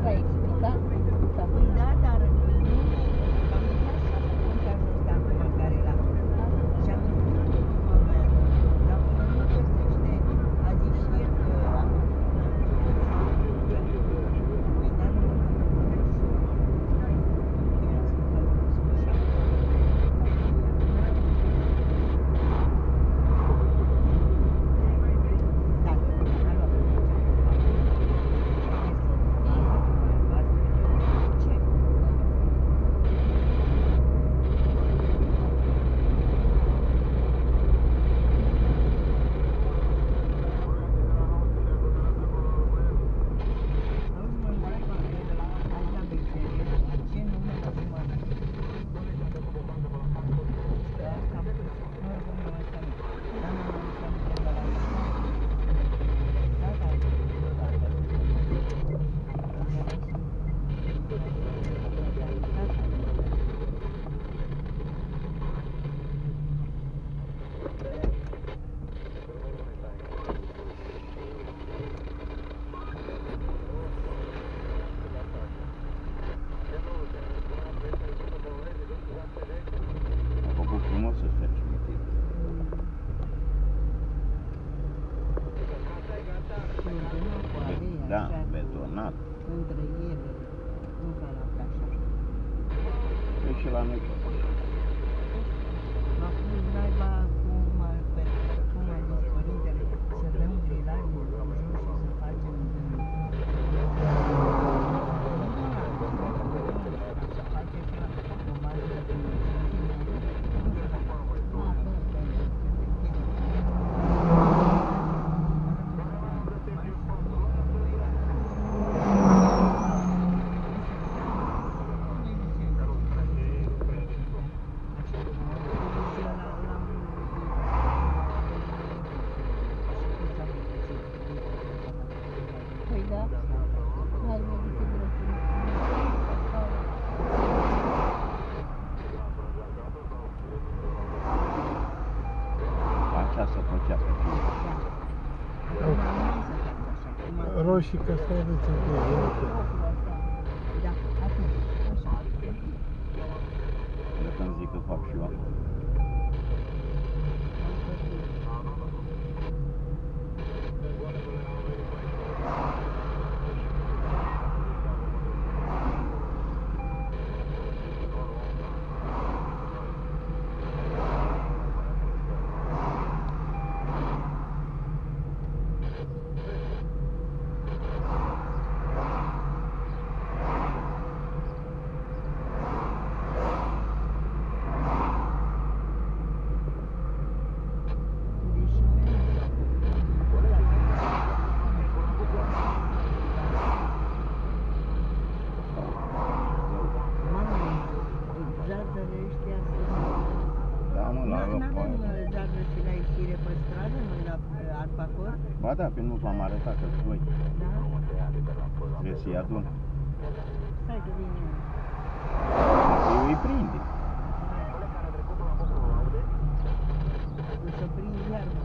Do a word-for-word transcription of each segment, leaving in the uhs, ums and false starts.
v-a explicat? Păi da, dar nu, am uitat să fac montajul ăsta acum care l-a făcut. Și am întrebat mama mea, dar până nu găsește, a zis și el că am făcut la păi da, nu, da, betonat. Între ele, nu ca la plașă. E și la noi. Acum naiba cum a zis părintele, să dăm grilajul jos și să facem din... Să facem și la o bază de Păi da, n-ar merge pe dreptul. Așa să făcea pe fiu. Roșii căsăriți în piele. Da, atunci, așa. Eu când zic că fac și eu. Ba da, pe nu v-am arătat că voi. Da? Trebuie să-i adun. Stai că vine. Eu îi prinde. O să prind iarna.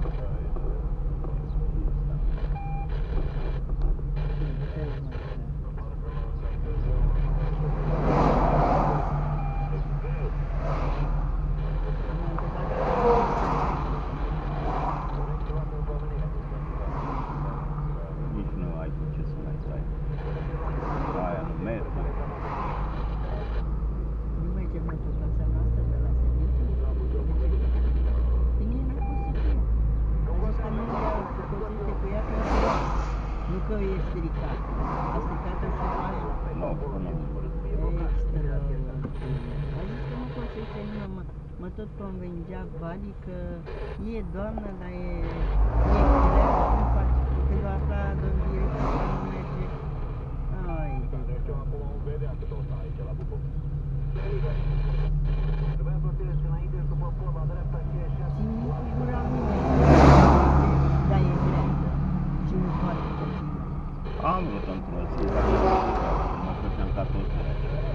Că e stricat. A stricat așa aia. Nu, nu. Extraordinar. A zis că nu construiește nimeni, mă, mă tot convingea Vali că e doamnă, dar e, e grea, nu face. Când o afla domn director că nu merge. Ai, de țin cu gura mine. Da, e grea. Și nu poate. Am vrut într-o zi, dar mă făceam ca toți.